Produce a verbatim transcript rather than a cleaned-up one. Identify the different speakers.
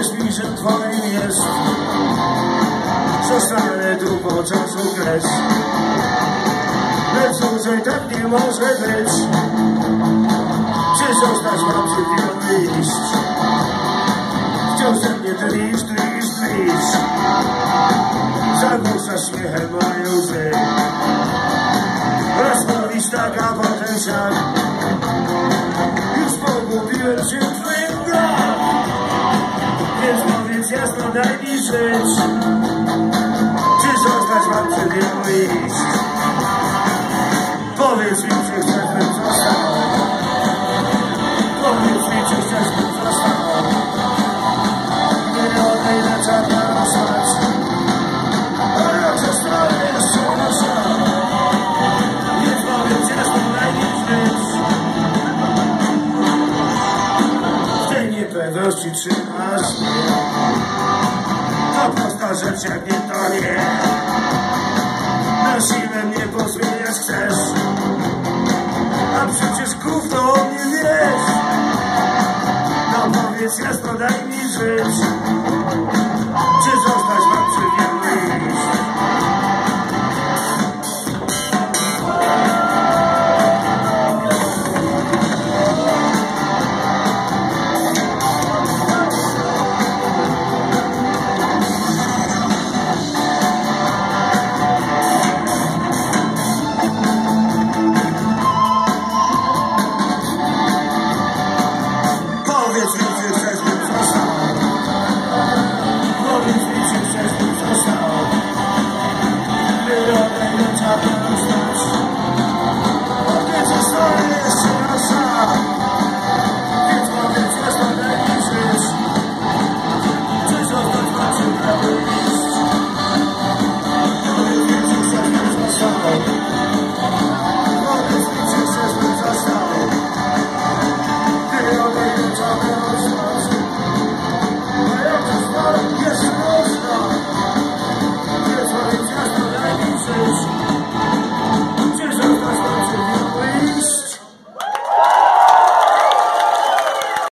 Speaker 1: Powiedz mi, że twoim jest. Zostanę tu po czasu kres. Lecz dłużej tak nie może być. Czy zostać mam przed nią iść? Wciąż ze mnie tlisz, tlisz, tlisz. Zagłusza śmiechem moje łzy. Raz mówisz tak, a potem siak. Już pogubiłem się w twoim grach. Więc powiedz jasno, daj mi żyć. Czy zostać mam przed nią iść? Powiedz mi, czy chcesz bym został. Powiedz mi, czy chcesz bym został. Nie odejdę czarna na spać. A ja zostanę jeszcze na szal. Więc powiedz jasno, daj mi żyć. W tej niepewności trzymasz mnie. To prosta rzecz, jak nie to nie. Na siłę mnie pozmieniać chcesz. A przecież gówno o mnie wiesz. No powiedz jasno, daj mi żyć.